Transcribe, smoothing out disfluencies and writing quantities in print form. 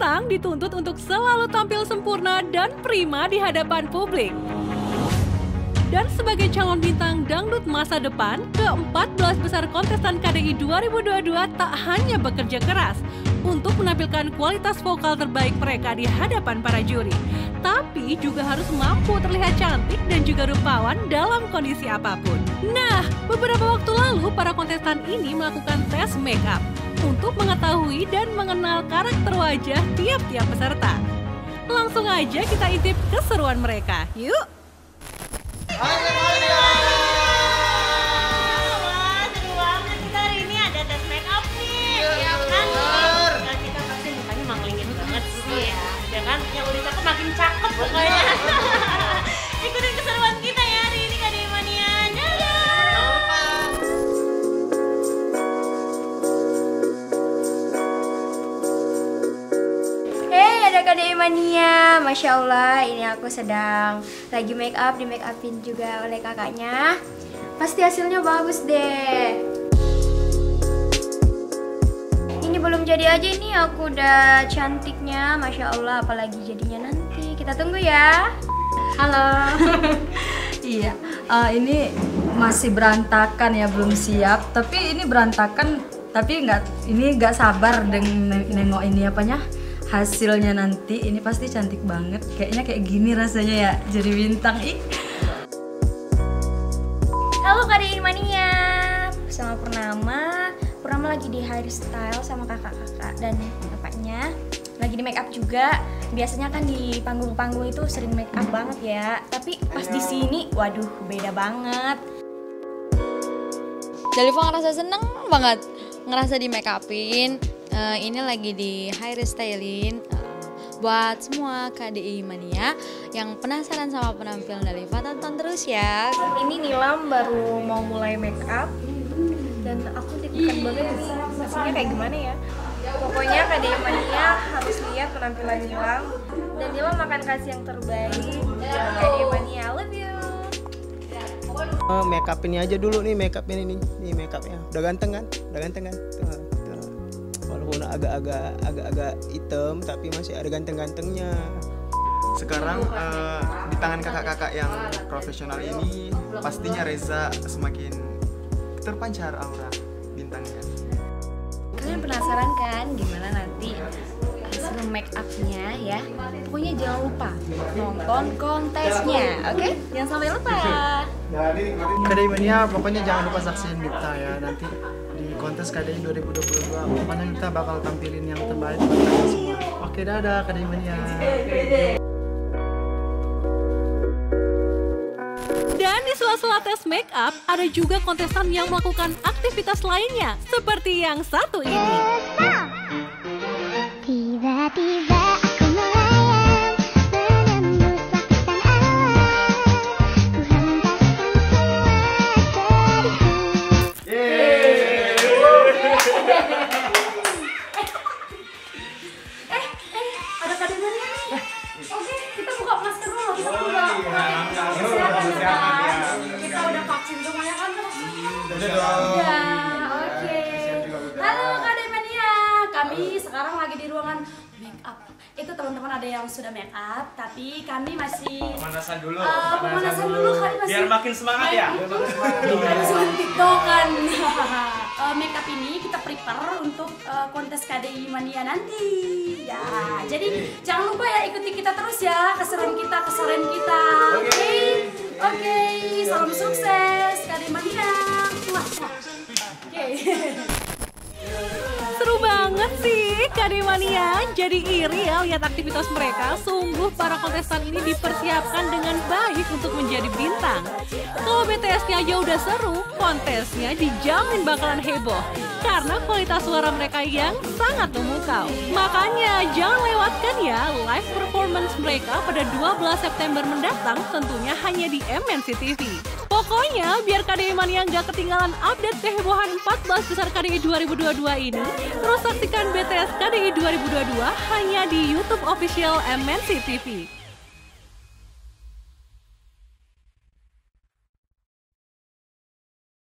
bintang dituntut untuk selalu tampil sempurna dan prima di hadapan publik. Dan sebagai calon bintang dangdut masa depan, ke-14 besar kontestan KDI 2022 tak hanya bekerja keras untuk menampilkan kualitas vokal terbaik mereka di hadapan para juri, tapi juga harus mampu terlihat cantik dan juga rupawan dalam kondisi apapun. Nah, beberapa waktu lalu para kontestan ini melakukan tes make up untuk mengetahui dan mengenal karakter wajah tiap-tiap peserta. Langsung aja kita intip keseruan mereka, yuk! Wah, seru banget. Kita hari ini ada tes make up nih. Ya kan? Nah, kita pasti mukanya manglingin banget sih ya. Ya kan? Yang udah cakep makin cakep pokoknya. Ikutin keseruan kita ya hari ini KDI Mania. KDI Mania, Masya Allah, ini aku sedang lagi make up, di make upin juga oleh kakaknya. Pasti hasilnya bagus deh. Ini belum jadi aja, ini aku udah cantiknya, Masya Allah, apalagi jadinya nanti. Kita tunggu ya. Halo. Iya, ini masih berantakan ya, belum siap. Tapi ini berantakan, tapi nggak sabar dengan nengok ini apanya. Hasilnya nanti ini pasti cantik banget. Kayaknya kayak gini rasanya ya, jadi bintang. Halo KDI Mania, sama Purnama. Purnama lagi di hairstyle sama kakak-kakak dan bapaknya. Lagi di make up juga. Biasanya kan di panggung-panggung itu sering make up banget ya. Tapi pas di sini, waduh, beda banget. Daliva ngerasa seneng banget ngerasa di make upin. Ini lagi di hairstylin buat semua KDI Mania yang penasaran sama penampilan Daliva, tonton terus ya. Ini Nilam baru mau mulai make up dan aku deg-degan banget nih, hasilnya kayak gimana ya. Pokoknya KDI Mania harus lihat penampilan Nilam dan Nilam akan kasih yang terbaik. KDI Mania, I love you. Make up ini aja dulu nih, make up ini nih make upnya. Udah ganteng kan? Walaupun agak hitam tapi masih ada ganteng-gantengnya. Sekarang di tangan kakak-kakak yang profesional ini pastinya Reza semakin terpancar aura bintangnya. Kalian penasaran kan gimana nanti hasil make upnya ya? Pokoknya jangan lupa nonton kontesnya, oke? Jangan sampai lupa. KDI Mania pokoknya jangan lupa saksiin kita ya nanti di kontes KDI 2022. Pokoknya kita bakal tampilin yang terbaik buat kalian semua. Oke, dadah KDI Mania. Dan di sela-sela tes make up, ada juga kontestan yang melakukan aktivitas lainnya, seperti yang satu ini. Tiba-tiba aku melayang menembus lapisan awan, ku hempaskan semua dariku. Ada KDI Mania nih. Oke, kita buka masker dulu. Kita udah kita udah vaksin semuanya kan? Udah, oke. Halo KDI Mania, kami sekarang lagi di ruangan make up. Itu teman-teman ada yang sudah make up, tapi kami masih pemanasan dulu. Pemanasan dulu kali masih. Biar makin semangat ya. Masih tiktokan. Make up ini kita prepare untuk kontes KDI Mania nanti. Ya, jadi jangan lupa ya ikuti kita terus ya, keseruan kita. Oke, salam sukses KDI Mania. Oke. Seru banget sih KDI Mania, jadi iri ya lihat aktivitas mereka. Sungguh para kontestan ini dipersiapkan dengan baik untuk menjadi bintang. Kalau BTS-nya aja udah seru, kontesnya dijamin bakalan heboh karena kualitas suara mereka yang sangat memukau. Makanya jangan lewatkan ya live performance mereka pada 12 September mendatang, tentunya hanya di MNC TV. Pokoknya biar KDI Mania nggak ketinggalan update kehebohan 14 besar KDI 2022 ini, terus saksikan BTS KDI 2022 hanya di YouTube official MNC TV.